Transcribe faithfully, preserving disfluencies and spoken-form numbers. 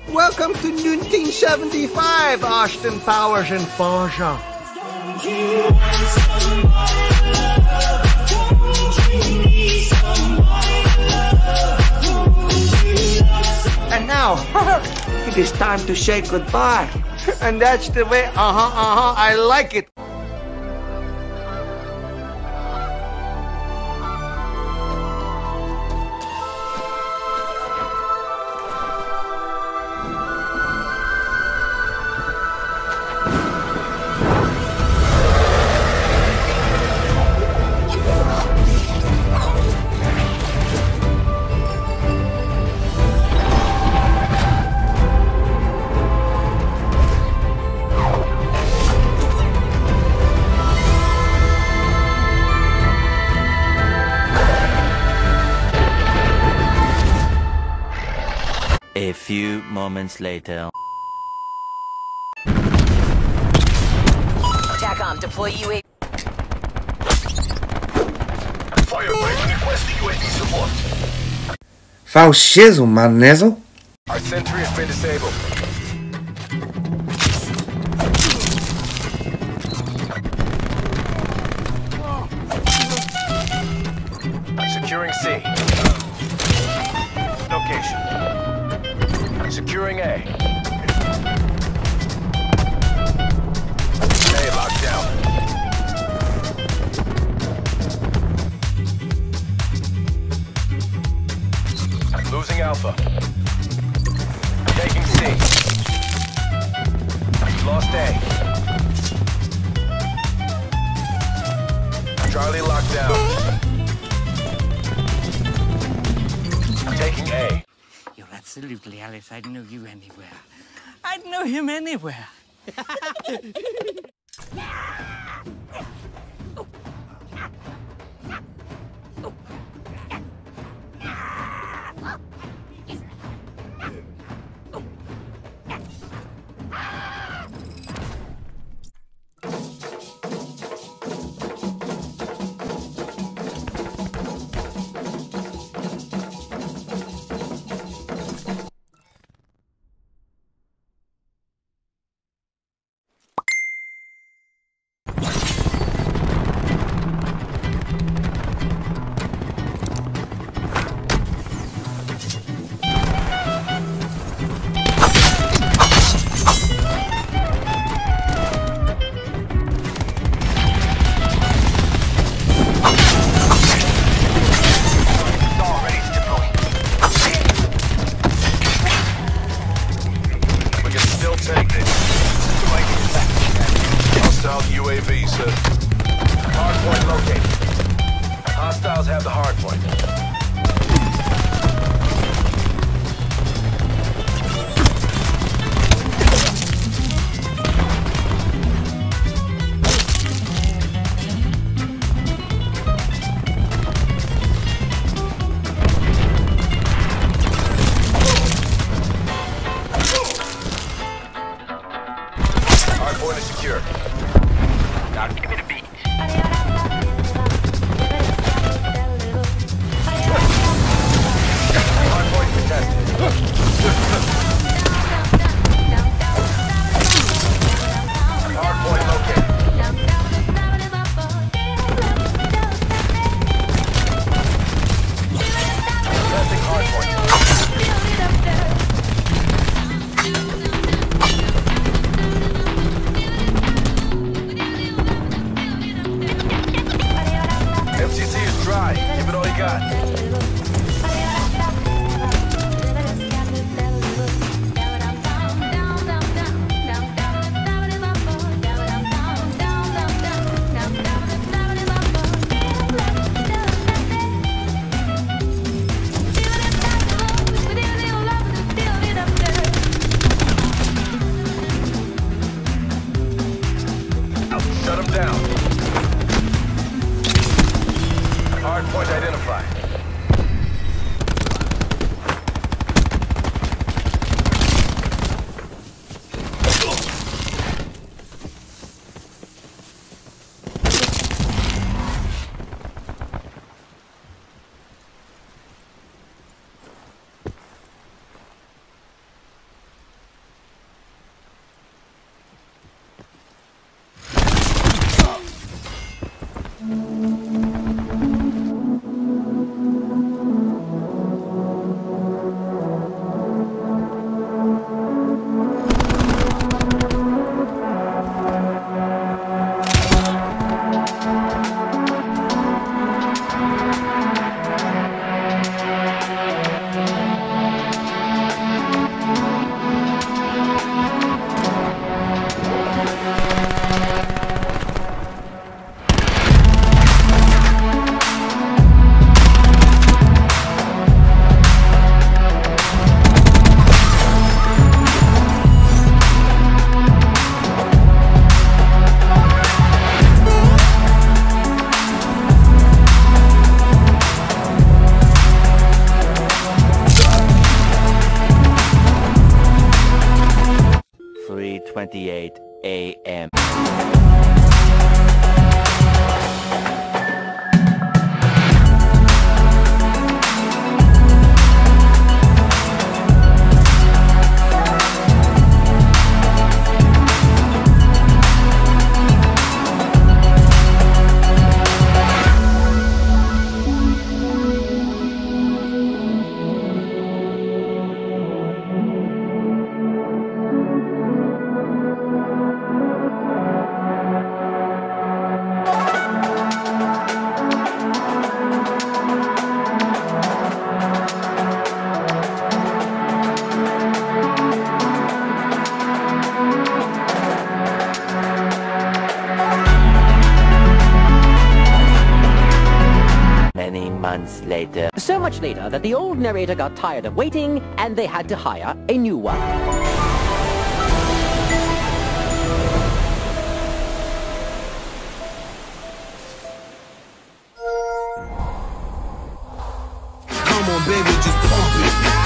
Welcome to nineteen seventy-five, Austin Powers and Portia. And now, it is time to say goodbye. And that's the way, uh-huh, uh-huh, I like it. A few moments later. TACOM, deploy U A V. Firefighter requesting U A V support. Foul shizzle, my nizzle. Our sentry has been disabled. Securing C. Location. Securing A. A locked down. Losing Alpha. Taking C. Lost A. Charlie locked down. Taking A. You're absolutely Alice. I'd know you anywhere. I'd know him anywhere. U A V, sir. Hardpoint located. Hostiles have the hardpoint. Hardpoint is secure. Now give me the beat. Hardpoint contested. Hardpoint located. Contesting hardpoint. twenty-eight A M Many months later. So much later that the old narrator got tired of waiting and they had to hire a new one. Come on, baby, just pump it.